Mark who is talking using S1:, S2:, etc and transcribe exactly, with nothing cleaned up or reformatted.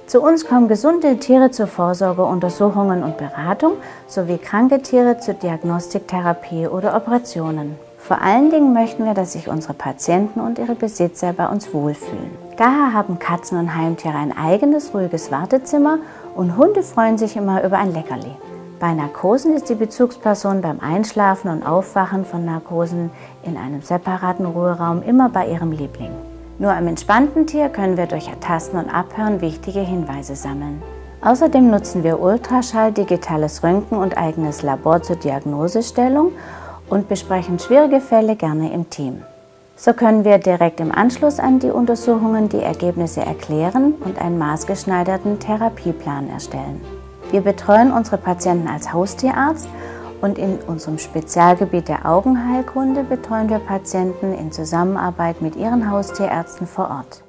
S1: Zu uns kommen gesunde Tiere zur Vorsorge, Untersuchungen und Beratung sowie kranke Tiere zur Diagnostik, Therapie oder Operationen. Vor allen Dingen möchten wir, dass sich unsere Patienten und ihre Besitzer bei uns wohlfühlen. Daher haben Katzen und Heimtiere ein eigenes, ruhiges Wartezimmer und Hunde freuen sich immer über ein Leckerli. Bei Narkosen ist die Bezugsperson beim Einschlafen und Aufwachen von Narkosen in einem separaten Ruheraum immer bei ihrem Liebling. Nur am entspannten Tier können wir durch Ertasten und Abhören wichtige Hinweise sammeln. Außerdem nutzen wir Ultraschall, digitales Röntgen und eigenes Labor zur Diagnosestellung und besprechen schwierige Fälle gerne im Team. So können wir direkt im Anschluss an die Untersuchungen die Ergebnisse erklären und einen maßgeschneiderten Therapieplan erstellen. Wir betreuen unsere Patienten als Haustierarzt und in unserem Spezialgebiet der Augenheilkunde betreuen wir Patienten in Zusammenarbeit mit ihren Haustierärzten vor Ort.